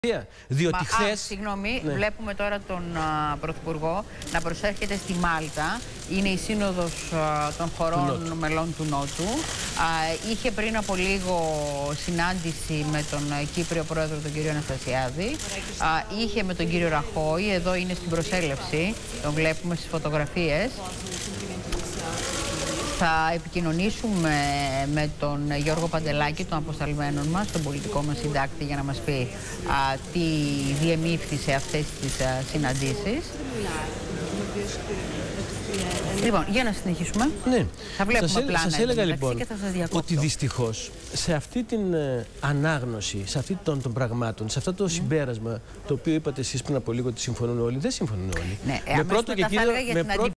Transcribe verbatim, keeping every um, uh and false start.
Διότι χθες... Συγγνώμη, ναι. βλέπουμε τώρα τον α, Πρωθυπουργό να προσέρχεται στη Μάλτα. Είναι η σύνοδος α, των χωρών του μελών του Νότου. Α, είχε πριν από λίγο συνάντηση με τον α, Κύπριο Πρόεδρο, τον κύριο Αναστασιάδη. Α, είχε με τον κύριο Ραχώη, εδώ είναι στην προσέλευση, τον βλέπουμε στις φωτογραφίες. Θα επικοινωνήσουμε με τον Γιώργο Παντελάκη, τον αποσταλμένο μας, τον πολιτικό μας συντάκτη, για να μας πει α, τι διεμήφθη σε αυτές τις α, συναντήσεις. Λοιπόν, για να συνεχίσουμε. Ναι. Θα βλέπουμε σας, πλάνα σας έλεγα λοιπόν και θα σας διακόπτω. ότι δυστυχώς σε αυτή την ε, ανάγνωση, σε αυτή των, των πραγμάτων, σε αυτό το mm. συμπέρασμα το οποίο είπατε εσείς πριν από λίγο ότι συμφωνούν όλοι, δεν συμφωνούν όλοι. Ναι, με πρώτο και κύριο, με πρώτο